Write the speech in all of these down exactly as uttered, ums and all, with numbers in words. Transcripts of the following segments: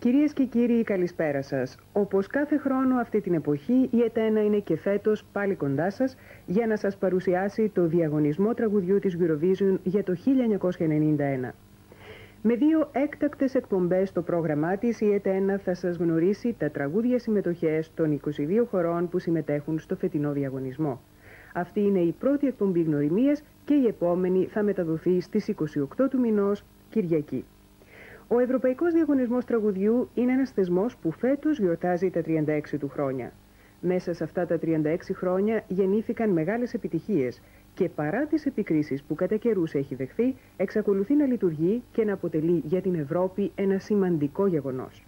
Κυρίες και κύριοι, καλησπέρα σας. Όπως κάθε χρόνο αυτή την εποχή, η ΕΤΕΝΑ είναι και φέτος πάλι κοντά σας για να σας παρουσιάσει το διαγωνισμό τραγουδιού της Eurovision για το χίλια εννιακόσια ενενήντα ένα. Με δύο έκτακτες εκπομπές στο πρόγραμμά της, η ΕΤΕΝΑ θα σας γνωρίσει τα τραγούδια συμμετοχές των είκοσι δύο χωρών που συμμετέχουν στο φετινό διαγωνισμό. Αυτή είναι η πρώτη εκπομπή γνωριμίας και η επόμενη θα μεταδοθεί στις είκοσι οκτώ του μηνός, Κυριακή. Ο Ευρωπαϊκός Διαγωνισμός Τραγουδιού είναι ένας θεσμός που φέτος γιορτάζει τα τριάντα έξι του χρόνια. Μέσα σε αυτά τα τριάντα έξι χρόνια γεννήθηκαν μεγάλες επιτυχίες και παρά τις επικρίσεις που κατά καιρούς έχει δεχθεί, εξακολουθεί να λειτουργεί και να αποτελεί για την Ευρώπη ένα σημαντικό γεγονός.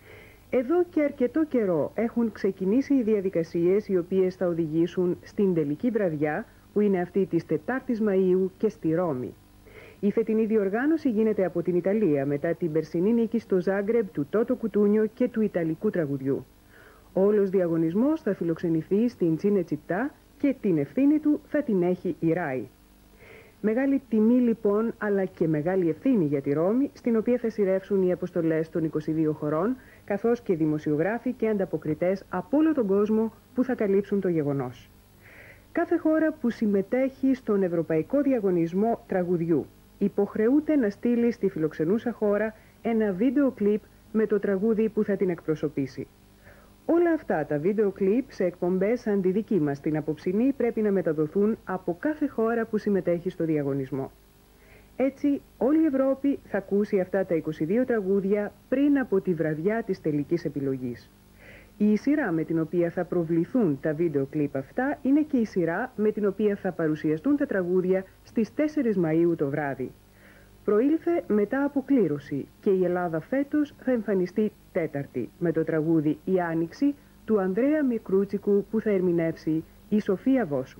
Εδώ και αρκετό καιρό έχουν ξεκινήσει οι διαδικασίες οι οποίες θα οδηγήσουν στην τελική βραδιά, που είναι αυτή της τετάρτης Μαΐου και στη Ρώμη. Η φετινή διοργάνωση γίνεται από την Ιταλία μετά την περσινή νίκη στο Ζάγκρεμπ του Τότο Κουτούνιο και του Ιταλικού τραγουδιού. Όλος διαγωνισμός θα φιλοξενηθεί στην Τσινετσιτά και την ευθύνη του θα την έχει η ΡΑΗ. Μεγάλη τιμή λοιπόν, αλλά και μεγάλη ευθύνη για τη Ρώμη, στην οποία θα σειρεύσουν οι αποστολές των είκοσι δύο χωρών, καθώς και δημοσιογράφοι και ανταποκριτές από όλο τον κόσμο που θα καλύψουν το γεγονός. Κάθε χώρα που συμμετέχει στον Ευρωπαϊκό Διαγωνισμό Τραγουδιού υποχρεούται να στείλει στη φιλοξενούσα χώρα ένα βίντεο κλιπ με το τραγούδι που θα την εκπροσωπήσει. Όλα αυτά τα βίντεο κλιπ σε εκπομπές σαν τη δική μας την απόψινή πρέπει να μεταδοθούν από κάθε χώρα που συμμετέχει στο διαγωνισμό. Έτσι όλη η Ευρώπη θα ακούσει αυτά τα είκοσι δύο τραγούδια πριν από τη βραδιά της τελικής επιλογής. Η σειρά με την οποία θα προβληθούν τα βίντεο κλιπ αυτά είναι και η σειρά με την οποία θα παρουσιαστούν τα τραγούδια στις τέσσερις Μαΐου το βράδυ. Προήλθε μετά από κλήρωση και η Ελλάδα φέτος θα εμφανιστεί τέταρτη με το τραγούδι «Η Άνοιξη» του Ανδρέα Μικρούτσικου που θα ερμηνεύσει η Σοφία Βόσου.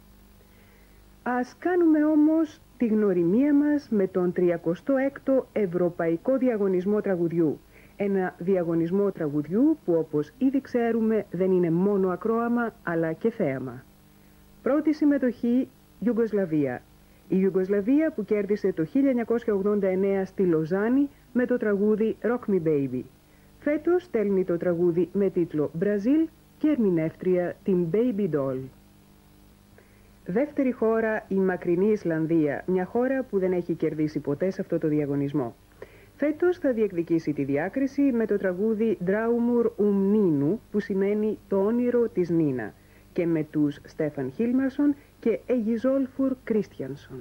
Ας κάνουμε όμως τη γνωριμία μας με τον τριακοστό έκτο Ευρωπαϊκό Διαγωνισμό Τραγουδιού. Ένα διαγωνισμό τραγουδιού που, όπως ήδη ξέρουμε, δεν είναι μόνο ακρόαμα αλλά και θέαμα. Πρώτη συμμετοχή, Ιουγκοσλαβία. Η Ιουγκοσλαβία που κέρδισε το χίλια εννιακόσια ογδόντα εννέα στη Λοζάνη με το τραγούδι Rock Me Baby. Φέτος στέλνει το τραγούδι με τίτλο Μπραζίλ και ερμηνεύτρια την Baby Doll. Δεύτερη χώρα, η μακρινή Ισλανδία, μια χώρα που δεν έχει κερδίσει ποτέ σε αυτό το διαγωνισμό. Φέτος θα διεκδικήσει τη διάκριση με το τραγούδι Draumur um Ninu, που σημαίνει το όνειρο της Νίνα, και με τους Στέφαν Χίλμαρσον και Εγιζόλφουρ Κρίστιανσον.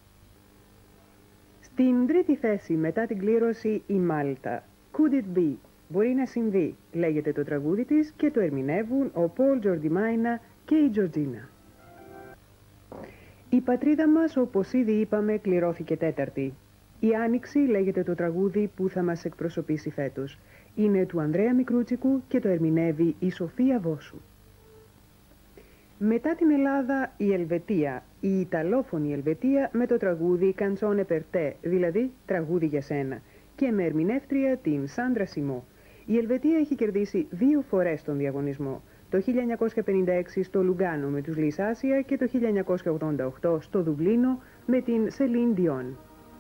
Στην τρίτη θέση μετά την κλήρωση η Μάλτα. Could it be? Μπορεί να συμβεί, λέγεται το τραγούδι της και το ερμηνεύουν ο Πολ Τζορντιμάινα και η Τζορτζίνα. Η πατρίδα μας, όπως ήδη είπαμε, κληρώθηκε τέταρτη. Η Άνοιξη λέγεται το τραγούδι που θα μας εκπροσωπήσει φέτος. Είναι του Ανδρέα Μικρούτσικου και το ερμηνεύει η Σοφία Βόσου. Μετά την Ελλάδα, η Ελβετία, η Ιταλόφωνη Ελβετία με το τραγούδι «Canzone per te», δηλαδή «Τραγούδι για σένα», και με ερμηνεύτρια την Σάντρα Σιμό. Η Ελβετία έχει κερδίσει δύο φορές τον διαγωνισμό. Το χίλια εννιακόσια πενήντα έξι στο Λουγκάνο με τους Λις Άσια και το χίλια εννιακόσια ογδόντα οκτώ στο Δουβλίνο με την Σελίν Διόν.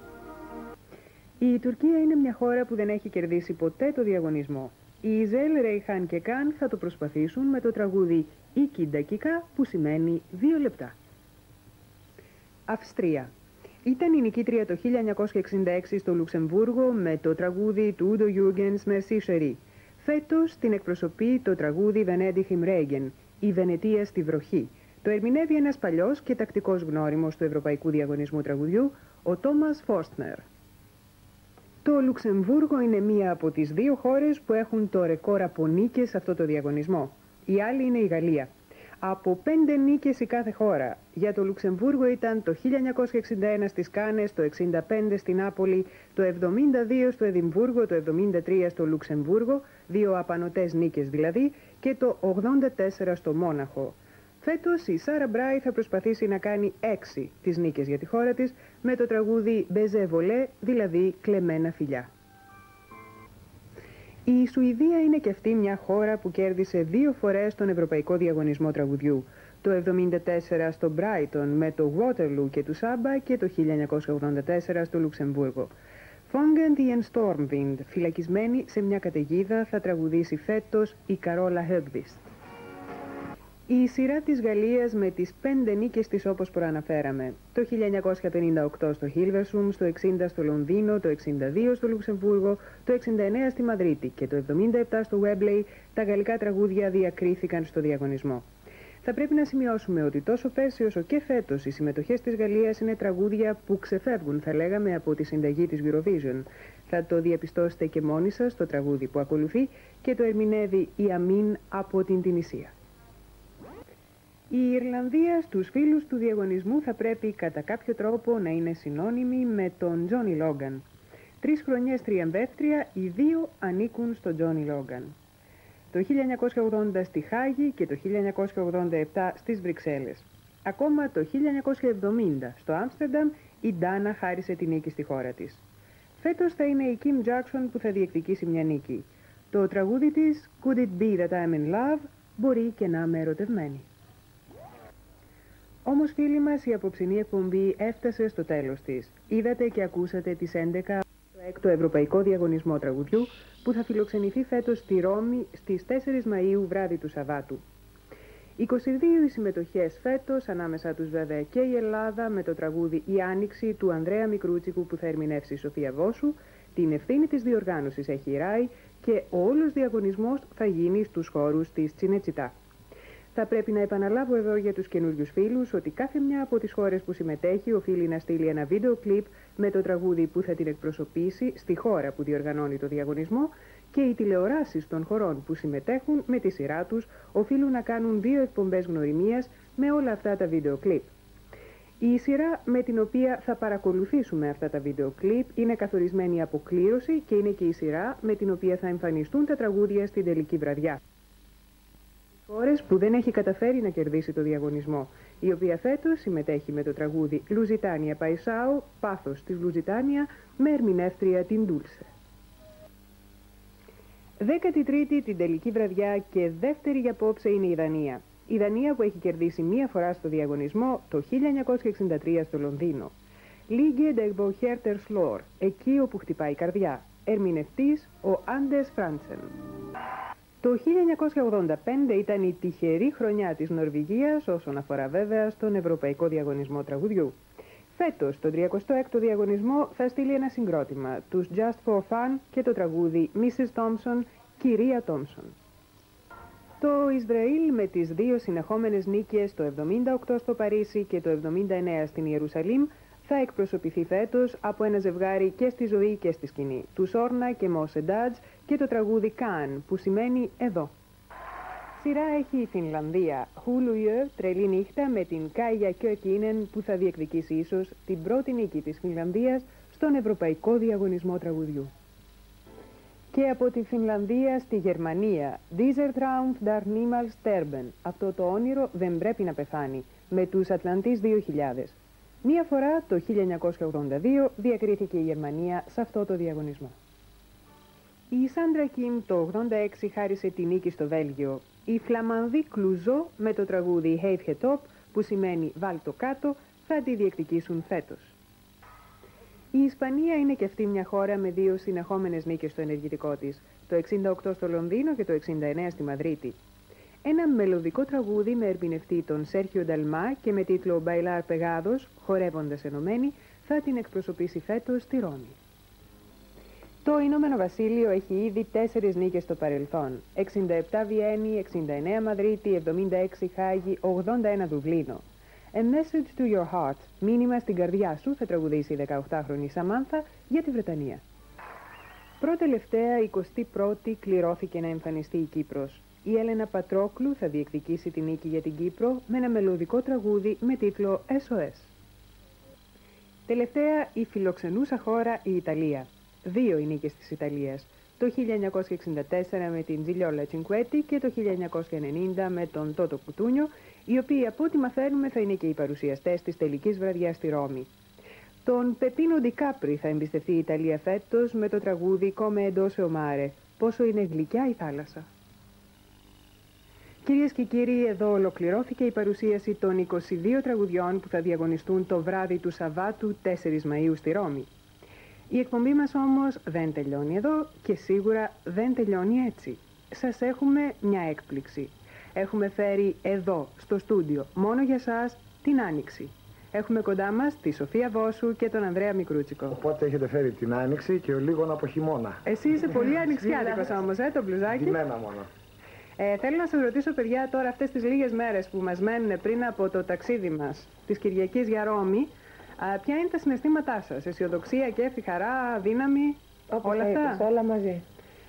Η Τουρκία είναι μια χώρα που δεν έχει κερδίσει ποτέ το διαγωνισμό. Οι Ιζέλ, Ρέιχαν και Καν θα το προσπαθήσουν με το τραγούδι «Iki Dakika» που σημαίνει δύο λεπτά. Αυστρία. Ήταν η νικήτρια το χίλια εννιακόσια εξήντα έξι στο Λουξεμβούργο με το τραγούδι του Ούντο Γιούργενς «Merci Chérie». Φέτος την εκπροσωπεί το τραγούδι «Venedig im Regen», η Βενετία στη βροχή. Το ερμηνεύει ένας παλιός και τακτικός γνώριμος του Ευρωπαϊκού Διαγωνισμού Τραγουδιού, ο Τόμας Φόρστνερ. Το Λουξεμβούργο είναι μία από τις δύο χώρες που έχουν το ρεκόρ από νίκες σε αυτό το διαγωνισμό. Η άλλη είναι η Γαλλία. Από πέντε νίκες η κάθε χώρα. Για το Λουξεμβούργο ήταν το χίλια εννιακόσια εξήντα ένα στις Κάνες, το εξήντα πέντε στην Νάπολη, το εβδομήντα δύο στο Εδιμβούργο, το εβδομήντα τρία στο Λουξεμβούργο, δύο απανωτές νίκες δηλαδή, και το ογδόντα τέσσερα στο Μόναχο. Φέτος η Σάρα Μπράι θα προσπαθήσει να κάνει έξι τις νίκες για τη χώρα της με το τραγούδι «Μπεζέ βολέ», δηλαδή «Κλεμμένα φιλιά». Η Σουηδία είναι και αυτή μια χώρα που κέρδισε δύο φορές τον Ευρωπαϊκό Διαγωνισμό Τραγουδιού. Το εβδομήντα τέσσερα στο Μπράιτον με το Waterloo και του Σάμπα και το χίλια εννιακόσια ογδόντα τέσσερα στο Λουξεμβούργο. Gefangen in Stormwind, φυλακισμένη σε μια καταιγίδα, θα τραγουδήσει φέτος η Καρόλα Högqvist. Η σειρά της Γαλλίας με τις πέντε νίκες της όπως προαναφέραμε. Το χίλια εννιακόσια πενήντα οκτώ στο Hilversum, στο εξήντα στο Λονδίνο, το εξήντα δύο στο Λουξεμβούργο, το εξήντα εννέα στη Μαδρίτη και το εβδομήντα επτά στο Wembley, τα γαλλικά τραγούδια διακρίθηκαν στο διαγωνισμό. Θα πρέπει να σημειώσουμε ότι τόσο πέρσι όσο και φέτος οι συμμετοχές της Γαλλίας είναι τραγούδια που ξεφεύγουν, θα λέγαμε, από τη συνταγή της Eurovision. Θα το διαπιστώσετε και μόνοι σας στο τραγούδι που ακολουθεί και το ερμηνεύει η Αμίν από την Τινησία. Η Ιρλανδία στους φίλους του διαγωνισμού θα πρέπει κατά κάποιο τρόπο να είναι συνώνυμη με τον Τζόνι Λόγκαν. Τρεις χρονιές τριαμβεύτρια, οι δύο ανήκουν στον Τζόνι Λόγκαν. Το χίλια εννιακόσια ογδόντα στη Χάγη και το χίλια εννιακόσια ογδόντα επτά στις Βρυξέλλες. Ακόμα το χίλια εννιακόσια εβδομήντα στο Άμστερνταμ η Ντάνα χάρισε τη νίκη στη χώρα της. Φέτος θα είναι η Kim Jackson που θα διεκδικήσει μια νίκη. Το τραγούδι της Could It Be That I'm In Love μπορεί και να είμαι ερωτευμένη. Όμως φίλοι μας, η απόψινή εκπομπή έφτασε στο τέλος της. Είδατε και ακούσατε τις έντεκα το έκτο Ευρωπαϊκό Διαγωνισμό Τραγουδιού που θα φιλοξενηθεί φέτος στη Ρώμη στις τέσσερις Μαΐου βράδυ του Σαββάτου. είκοσι δύο οι συμμετοχές φέτος, ανάμεσα τους βέβαια και η Ελλάδα με το τραγούδι «Η Άνοιξη» του Ανδρέα Μικρούτσικου που θα ερμηνεύσει η Σοφία Βόσου. Την ευθύνη της διοργάνωσης έχει η ΡΑΗ και ο όλος διαγωνισμός θα γίνει στους χώρους της Τσινετσιτά. Θα πρέπει να επαναλάβω εδώ για τους καινούριους φίλους ότι κάθε μια από τις χώρες που συμμετέχει οφείλει να στείλει ένα βίντεο κλιπ με το τραγούδι που θα την εκπροσωπήσει στη χώρα που διοργανώνει το διαγωνισμό και οι τηλεοράσεις των χωρών που συμμετέχουν με τη σειρά τους οφείλουν να κάνουν δύο εκπομπές γνωριμίας με όλα αυτά τα βίντεο κλιπ. Η σειρά με την οποία θα παρακολουθήσουμε αυτά τα βίντεο κλιπ είναι καθορισμένη από κλήρωση και είναι και η σειρά με την οποία θα εμφανιστούν τα τραγούδια στην τελική βραδιά. Χώρες που δεν έχει καταφέρει να κερδίσει το διαγωνισμό, η οποία φέτος συμμετέχει με το τραγούδι «Λουζιτάνια Παϊσάου», πάθος της Λουζιτάνια, με ερμηνεύτρια την Ντούλσε. Δέκατη τρίτη την τελική βραδιά και δεύτερη για απόψε είναι η Δανία. Η Δανία που έχει κερδίσει μία φορά στο διαγωνισμό το χίλια εννιακόσια εξήντα τρία στο Λονδίνο. Ligge der Boherter Slår, εκεί όπου χτυπάει η καρδιά. Ερμηνευτής ο Άντες Φράντσεν. Το χίλια εννιακόσια ογδόντα πέντε ήταν η τυχερή χρονιά της Νορβηγίας όσον αφορά βέβαια στον Ευρωπαϊκό Διαγωνισμό Τραγουδιού. Φέτος, τον τριακοστό έκτο διαγωνισμό θα στείλει ένα συγκρότημα, τους Just for Fun και το τραγούδι μίσις Thompson, κυρία Thompson. Το Ισραήλ με τις δύο συνεχόμενες νίκες, το εβδομήντα οκτώ στο Παρίσι και το εβδομήντα εννέα στην Ιερουσαλήμ, θα εκπροσωπηθεί φέτος από ένα ζευγάρι και στη ζωή και στη σκηνή, τους Όρνα και Μόσε Ντάτζ και το τραγούδι Καν, που σημαίνει εδώ. Σειρά έχει η Φινλανδία, Χουλουιö, τρελή νύχτα με την Κάια Κιόκκινεν που θα διεκδικήσει ίσως την πρώτη νίκη της Φινλανδίας στον Ευρωπαϊκό Διαγωνισμό Τραγουδιού. Και από τη Φινλανδία στη Γερμανία, Dieser Traum darf niemals sterben, αυτό το όνειρο δεν πρέπει να πεθάνει, με τους Ατλαντής δύο χιλιάδες. Μία φορά, το χίλια εννιακόσια ογδόντα δύο, διακρίθηκε η Γερμανία σε αυτό το διαγωνισμό. Η Σάντρα Κιμ το ογδόντα έξι χάρισε τη νίκη στο Βέλγιο. Η Φλαμανδή Κλουζό με το τραγούδι Have It Up, που σημαίνει «Βάλ το κάτω», θα τη διεκδικήσουν φέτος. Η Ισπανία είναι και αυτή μια χώρα με δύο συνεχόμενες νίκες στο ενεργητικό της, το εξήντα οκτώ στο Λονδίνο και το εξήντα εννέα στη Μαδρίτη. Ένα μελωδικό τραγούδι με ερμηνευτή τον Σέρχιο Νταλμά και με τίτλο «Μπαϊλάρ Πεγάδος», χορεύοντας ενωμένοι, θα την εκπροσωπήσει φέτος στη Ρώμη. Το Ηνωμένο Βασίλειο έχει ήδη τέσσερις νίκες στο παρελθόν. εξήντα επτά Βιέννη, εξήντα εννέα Μαδρίτη, εβδομήντα έξι Χάγη, ογδόντα ένα Δουβλίνο. A message to your heart, μήνυμα στην καρδιά σου, θα τραγουδήσει η δεκαοκτάχρονη Σαμάνθα για τη Βρετανία. Προτελευταία, εικοστή πρώτη, κληρώθηκε να εμφανιστεί η Κύπρος. Η Έλενα Πατρόκλου θα διεκδικήσει την νίκη για την Κύπρο με ένα μελωδικό τραγούδι με τίτλο ες ο ες. Τελευταία, η φιλοξενούσα χώρα η Ιταλία. Δύο οι νίκες της Ιταλίας. Το χίλια εννιακόσια εξήντα τέσσερα με την Τζιλιόλα Τσινκουέτη και το χίλια εννιακόσια ενενήντα με τον Τότο Κουτούνιο, οι οποίοι από ό,τι μαθαίνουμε θα είναι και οι παρουσιαστές της τελικής βραδιάς στη Ρώμη. Τον Πεπίνο Ντικάπρι θα εμπιστευτεί η Ιταλία φέτος με το τραγούδι «Come Edose Omare», πόσο είναι γλυκιά η θάλασσα. Κυρίες και κύριοι, εδώ ολοκληρώθηκε η παρουσίαση των είκοσι δύο τραγουδιών που θα διαγωνιστούν το βράδυ του Σαββάτου τέσσερις Μαΐου στη Ρώμη. Η εκπομπή μας όμως δεν τελειώνει εδώ και σίγουρα δεν τελειώνει έτσι. Σας έχουμε μια έκπληξη. Έχουμε φέρει εδώ, στο στούντιο, μόνο για σας, την Άνοιξη. Έχουμε κοντά μας τη Σοφία Βόσου και τον Ανδρέα Μικρούτσικο. Οπότε έχετε φέρει την Άνοιξη και λίγο από χειμώνα. Εσύ είσαι πολύ ανοιξιάτικος όμως, ε, το μπλουζάκι. Ντυμένα μόνο. Ε, θέλω να σας ρωτήσω, παιδιά, τώρα αυτές τις λίγες μέρες που μας μένουν πριν από το ταξίδι μας της Κυριακής για Ρώμη, α, ποια είναι τα συναισθήματά σας? Αισιοδοξία, κέφι, χαρά, δύναμη, όπως όλα αυτά? είπες, όλα μαζί.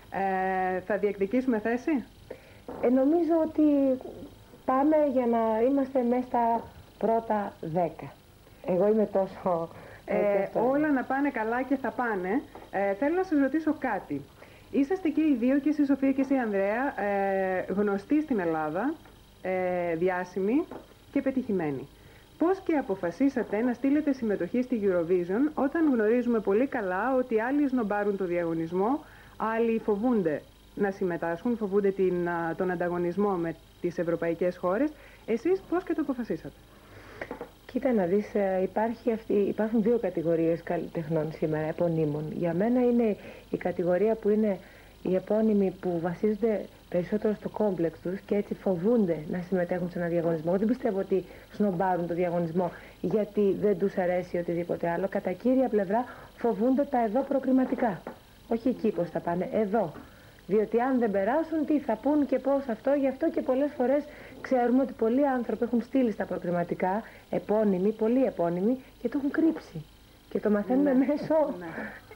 Ε, θα διεκδικήσουμε θέση? Ε, νομίζω ότι πάμε για να είμαστε μέσα στα πρώτα δέκα. Εγώ είμαι τόσο... Ε, όλα να πάνε καλά και θα πάνε. Ε, θέλω να σας ρωτήσω κάτι. Είσαστε και οι δύο, και εσύ Σοφία και εσύ Ανδρέα, ε, γνωστοί στην Ελλάδα, ε, διάσημοι και πετυχημένοι. Πώς και αποφασίσατε να στείλετε συμμετοχή στη Eurovision όταν γνωρίζουμε πολύ καλά ότι άλλοι σνομπάρουν το διαγωνισμό, άλλοι φοβούνται να συμμετάσχουν, φοβούνται την, τον ανταγωνισμό με τις ευρωπαϊκές χώρες. Εσείς πώς και το αποφασίσατε? Κοίτα να δεις, υπάρχει αυτή, υπάρχουν δύο κατηγορίες καλλιτεχνών σήμερα, επωνύμων. Για μένα είναι η κατηγορία που είναι οι επώνυμοι που βασίζονται περισσότερο στο κόμπλεξ τους και έτσι φοβούνται να συμμετέχουν σε ένα διαγωνισμό. Εγώ δεν πιστεύω ότι σνομπάρουν το διαγωνισμό γιατί δεν τους αρέσει οτιδήποτε άλλο. Κατά κύρια πλευρά φοβούνται τα εδώ προκριματικά. Όχι εκεί πώς θα πάνε, εδώ. Διότι αν δεν περάσουν, τι θα πούν και πώς αυτό, γι' αυτό και πολλές φορές ξέρουμε ότι πολλοί άνθρωποι έχουν στείλει στα προκριματικά, επώνυμοι, πολλοί επώνυμοι, και το έχουν κρύψει. Και το μαθαίνουμε ναι. μέσω ναι.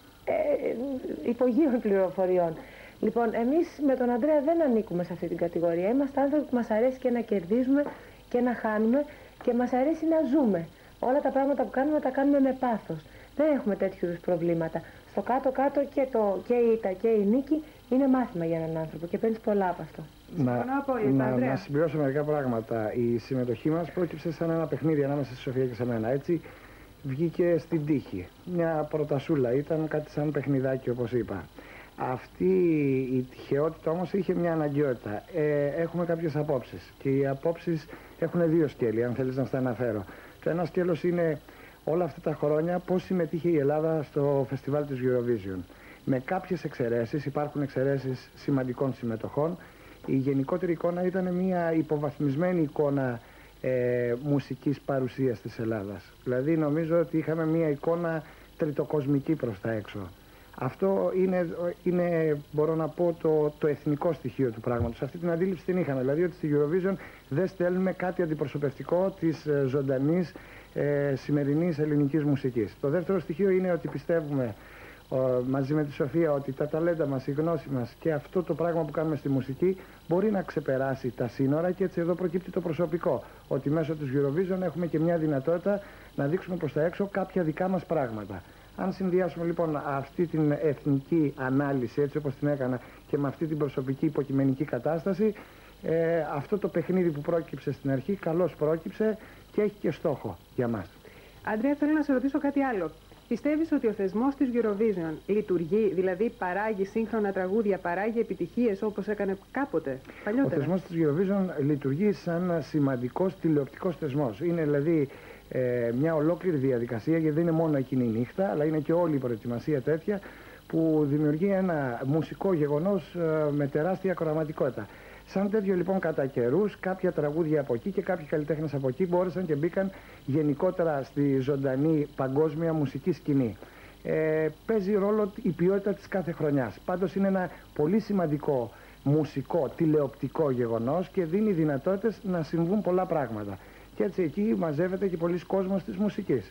Ε, υπογείων πληροφοριών. Λοιπόν, εμείς με τον Ανδρέα δεν ανήκουμε σε αυτή την κατηγορία. Είμαστε άνθρωποι που μας αρέσει και να κερδίζουμε και να χάνουμε και μας αρέσει να ζούμε. Όλα τα πράγματα που κάνουμε τα κάνουμε με πάθος. Δεν έχουμε τέτοιου είδους προβλήματα. Στο κάτω-κάτω και, το, και η ήττα και η νίκη είναι μάθημα για έναν άνθρωπο και παίρνεις πολλά από αυτό. Να, να, να συμπληρώσω μερικά πράγματα. Η συμμετοχή μας πρόκειψε σαν ένα παιχνίδι ανάμεσα στη Σοφία και σε μένα. Έτσι βγήκε στην τύχη. Μια πρωτασούλα, ήταν κάτι σαν παιχνιδάκι όπως είπα. Αυτή η τυχαιότητα όμως είχε μια αναγκαιότητα. Ε, έχουμε κάποιες απόψεις και οι απόψεις έχουν δύο σκέλη, αν θέλεις να στα αναφέρω. Το ένα σκέλος είναι όλα αυτά τα χρόνια πώς συμμετείχε η Ελλάδα στο φεστιβάλ της Eurovision. Με κάποιες εξαιρέσεις, υπάρχουν εξαιρέσεις σημαντικών συμμετοχών. Η γενικότερη εικόνα ήταν μια υποβαθμισμένη εικόνα ε, μουσικής παρουσίας της Ελλάδας. Δηλαδή νομίζω ότι είχαμε μια εικόνα τριτοκοσμική προς τα έξω. Αυτό είναι, είναι μπορώ να πω, το, το εθνικό στοιχείο του πράγματος. Αυτή την αντίληψη την είχαμε. Δηλαδή ότι στη Eurovision δεν στέλνουμε κάτι αντιπροσωπευτικό της ε, ζωντανής ε, σημερινής ελληνικής μουσικής. Το δεύτερο στοιχείο είναι ότι πιστεύουμε ο, μαζί με τη Σοφία ότι τα ταλέντα μας, η γνώση μας και αυτό το πράγμα που κάνουμε στη μουσική μπορεί να ξεπεράσει τα σύνορα και έτσι εδώ προκύπτει το προσωπικό. Ότι μέσω της Eurovision έχουμε και μια δυνατότητα να δείξουμε προς τα έξω κάποια δικά μας πράγματα. Αν συνδυάσουμε λοιπόν αυτή την εθνική ανάλυση έτσι όπως την έκανα και με αυτή την προσωπική υποκειμενική κατάσταση, ε, αυτό το παιχνίδι που πρόκυψε στην αρχή καλώς πρόκυψε και έχει και στόχο για μας. Αντρέα, θέλω να σε ρωτήσω κάτι άλλο. Πιστεύεις ότι ο θεσμός της Eurovision λειτουργεί, δηλαδή παράγει σύγχρονα τραγούδια, παράγει επιτυχίες όπως έκανε κάποτε, παλιότερα? Ο θεσμός της Eurovision λειτουργεί σαν σημαντικός τηλεοπτικός θεσμός. Είναι δηλαδή ε, μια ολόκληρη διαδικασία, γιατί δεν είναι μόνο εκείνη η νύχτα, αλλά είναι και όλη η προετοιμασία τέτοια που δημιουργεί ένα μουσικό γεγονός ε, με τεράστια ακροαματικότητα. Σαν τέτοιο λοιπόν κατά καιρούς, κάποια τραγούδια από εκεί και κάποιοι καλλιτέχνες από εκεί μπόρεσαν και μπήκαν γενικότερα στη ζωντανή παγκόσμια μουσική σκηνή. Ε, παίζει ρόλο η ποιότητα της κάθε χρονιάς. Πάντως είναι ένα πολύ σημαντικό μουσικό, τηλεοπτικό γεγονός και δίνει δυνατότητες να συμβούν πολλά πράγματα. Και έτσι εκεί μαζεύεται και πολλής κόσμος της μουσικής.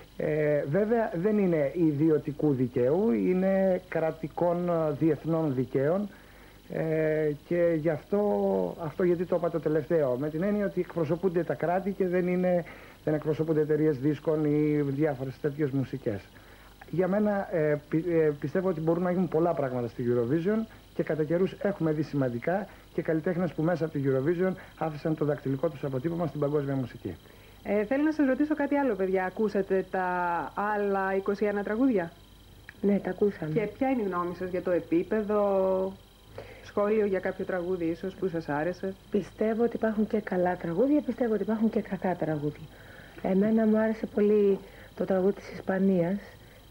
Ε, βέβαια δεν είναι ιδιωτικού δικαίου, είναι κρατικών διεθνών δικαίων. Ε, και γι' αυτό, αυτό γιατί το είπα το τελευταίο, με την έννοια ότι εκπροσωπούνται τα κράτη και δεν, είναι, δεν εκπροσωπούνται εταιρείες δίσκων ή διάφορες τέτοιες μουσικές. Για μένα ε, πι, ε, πιστεύω ότι μπορούν να γίνουν πολλά πράγματα στη Eurovision και κατά καιρούς έχουμε δει σημαντικά και καλλιτέχνες που μέσα από τη Eurovision άφησαν το δακτυλικό τους αποτύπωμα στην παγκόσμια μουσική. Ε, θέλω να σας ρωτήσω κάτι άλλο, παιδιά. Ακούσατε τα άλλα είκοσι ένα τραγούδια? Ναι, τα ακούσαμε. Και ποια είναι η γνώμη σας για το επίπεδο? Σχόλιο για κάποιο τραγούδι ίσως που σας άρεσε? Πιστεύω ότι υπάρχουν και καλά τραγούδια, πιστεύω ότι υπάρχουν και κακά τραγούδια. Εμένα μου άρεσε πολύ το τραγούδι της Ισπανίας,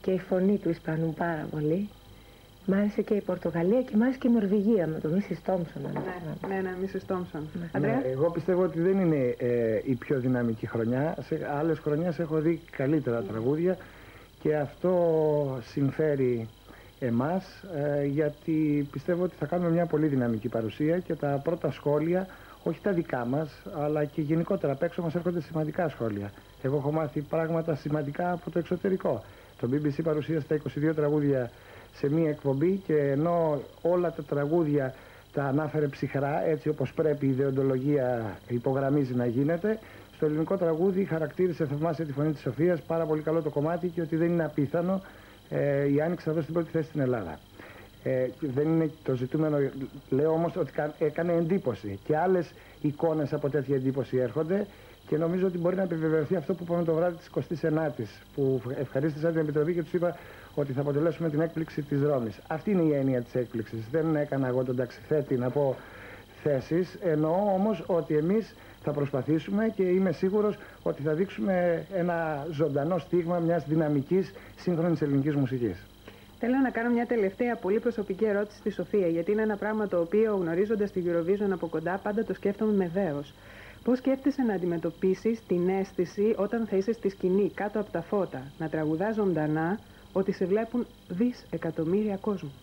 και η φωνή του Ισπανού πάρα πολύ. Μ' άρεσε και η Πορτογαλία και μ' άρεσε και η Νορβηγία με τον Μίσις Τόμψον. Ναι, ναι, ναι, Μίσις Τόμψον. Ναι, εγώ πιστεύω ότι δεν είναι ε, η πιο δυναμική χρονιά. Σε άλλες χρονιές έχω δει καλύτερα τραγούδια και αυτό συμφέρει εμάς, ε, γιατί πιστεύω ότι θα κάνουμε μια πολύ δυναμική παρουσία και τα πρώτα σχόλια, όχι τα δικά μας, αλλά και γενικότερα απ' έξω μας έρχονται σημαντικά σχόλια. Εγώ έχω μάθει πράγματα σημαντικά από το εξωτερικό. Το μπι μπι σι παρουσίασε τα είκοσι δύο τραγούδια σε μία εκπομπή και ενώ όλα τα τραγούδια τα ανάφερε ψυχρά, έτσι όπως πρέπει η ιδεοντολογία υπογραμμίζει να γίνεται, στο ελληνικό τραγούδι χαρακτήρισε θαυμάσια τη φωνή της Σοφίας, πάρα πολύ καλό το κομμάτι και ότι δεν είναι απίθανο ε, η Άνοιξη να δώσει την πρώτη θέση στην Ελλάδα. Ε, δεν είναι το ζητούμενο, λέω όμως ότι έκανε εντύπωση και άλλες εικόνες από τέτοια εντύπωση έρχονται και νομίζω ότι μπορεί να επιβεβαιωθεί αυτό που είπαμε το βράδυ της εικοστής ενάτης, που ευχαρίστησα την Επιτροπή και τους είπα ότι θα αποτελέσουμε την έκπληξη της Ρώμης. Αυτή είναι η έννοια της έκπληξης. Δεν έκανα εγώ τον ταξιθέτη να πω θέσεις, εννοώ όμως ότι εμείς θα προσπαθήσουμε και είμαι σίγουρος ότι θα δείξουμε ένα ζωντανό στίγμα μιας δυναμικής σύγχρονης ελληνικής μουσικής. Θέλω να κάνω μια τελευταία πολύ προσωπική ερώτηση στη Σοφία, γιατί είναι ένα πράγμα το οποίο γνωρίζοντας τη Eurovision από κοντά πάντα το σκέφτομαι με δέος. Πώς σκέφτεσαι να αντιμετωπίσεις την αίσθηση όταν θα είσαι στη σκηνή κάτω από τα φώτα, να τραγουδάς ζωντανά, ότι σε βλέπουν δις εκατομμύρια κόσμου?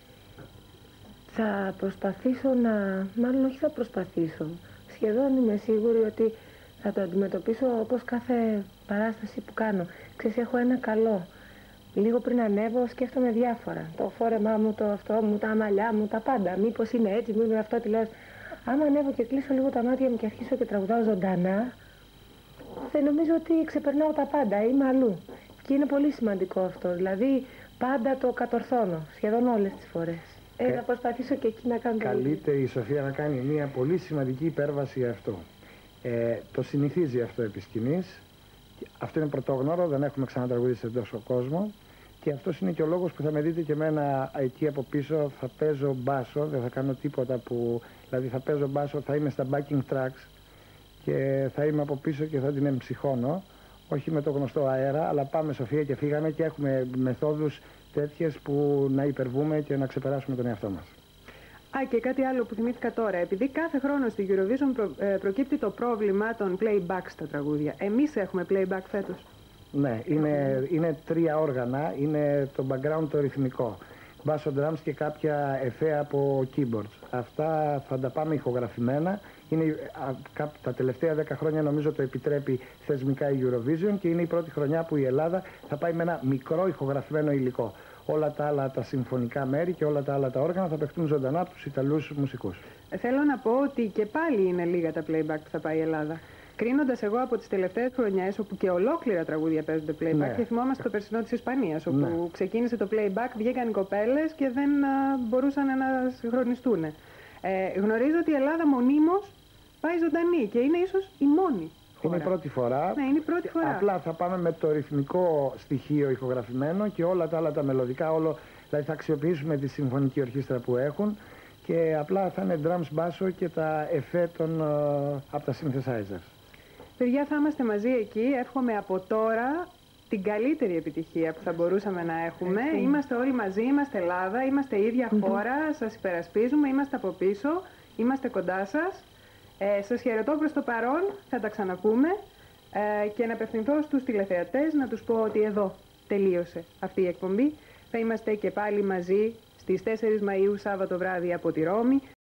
Θα προσπαθήσω να... μάλλον όχι θα προσπαθήσω. Σχεδόν είμαι σίγουρη ότι θα το αντιμετωπίσω όπως κάθε παράσταση που κάνω. Ξέρεις, έχω ένα καλό. Λίγο πριν ανέβω σκέφτομαι διάφορα. Το φόρεμά μου, το αυτό μου, τα μαλλιά μου, τα πάντα. Μήπως είναι έτσι, μήπως είναι αυτό, τι λέω. Άμα ανέβω και κλείσω λίγο τα μάτια μου και αρχίσω και τραγουδάω ζωντανά, δεν νομίζω ότι ξεπερνάω τα πάντα, είμαι αλλού. Και είναι πολύ σημαντικό αυτό, δηλαδή πάντα το κατορθώνω, σχεδόν όλες τις φορές. Ε, θα προσπαθήσω και εκεί να κάνω το ίδιο. Καλείται η Σοφία να κάνει μια πολύ σημαντική υπέρβαση αυτό. Ε, το συνηθίζει αυτό επί σκηνής. Αυτό είναι πρωτόγνωρο, δεν έχουμε ξανατραγουδίσει σε τόσο κόσμο. Και αυτός είναι και ο λόγος που θα με δείτε και εμένα εκεί από πίσω, θα παίζω μπάσο, δεν θα κάνω τίποτα που... Δηλαδή θα παίζω μπάσο, θα είμαι στα backing tracks και θα είμαι από πίσω και θα την εμψυχώνω. Όχι με το γνωστό αέρα, αλλά πάμε Σοφία και φύγαμε και έχουμε μεθόδους τέτοιες που να υπερβούμε και να ξεπεράσουμε τον εαυτό μας. Α, και κάτι άλλο που θυμήθηκα τώρα. Επειδή κάθε χρόνο στη Eurovision προ, ε, προκύπτει το πρόβλημα των playback στα τραγούδια. Εμείς έχουμε playback φέτος? Ναι, είναι, είναι τρία όργανα. Είναι το background το ρυθμικό. Μπάσο drums και κάποια εφέ από keyboards. Αυτά θα τα πάμε ηχογραφημένα. Είναι, α, τα τελευταία δέκα χρόνια νομίζω το επιτρέπει θεσμικά η Eurovision και είναι η πρώτη χρονιά που η Ελλάδα θα πάει με ένα μικρό ηχογραφημένο υλικό. Όλα τα άλλα τα συμφωνικά μέρη και όλα τα άλλα τα όργανα θα παιχτούν ζωντανά από τους Ιταλούς μουσικούς. Ε, θέλω να πω ότι και πάλι είναι λίγα τα playback που θα πάει η Ελλάδα. Κρίνοντας εγώ από τις τελευταίες χρονιές, όπου και ολόκληρα τραγούδια παίζονται playback, ναι. Και θυμόμαστε το περσινό της Ισπανίας, όπου ναι. ξεκίνησε το playback, βγήκαν οι κοπέλες και δεν α, μπορούσαν να συγχρονιστούν. Ε, γνωρίζω ότι η Ελλάδα μονίμως πάει ζωντανή και είναι ίσως η μόνη. Είναι η πρώτη φορά. Ναι, είναι η πρώτη φορά. Απλά θα πάμε με το ρυθμικό στοιχείο ηχογραφημένο και όλα τα άλλα τα μελωδικά, όλο, δηλαδή θα αξιοποιήσουμε τη συμφωνική ορχήστρα που έχουν και απλά θα είναι drums, basso και τα εφέ των, uh, από τα synthesizers. Παιδιά, θα είμαστε μαζί εκεί. Εύχομαι από τώρα την καλύτερη επιτυχία που θα μπορούσαμε να έχουμε. Έτσι. Είμαστε όλοι μαζί, είμαστε Ελλάδα, είμαστε η ίδια χώρα, mm-hmm. σας υπερασπίζουμε, είμαστε από πίσω, είμαστε κοντά σας. Ε, σας χαιρετώ προς το παρόν, θα τα ξαναπούμε ε, και να απευθυνθώ στους τηλεθεατές να τους πω ότι εδώ τελείωσε αυτή η εκπομπή. Θα είμαστε και πάλι μαζί στις τέσσερις Μαΐου Σάββατο βράδυ από τη Ρώμη.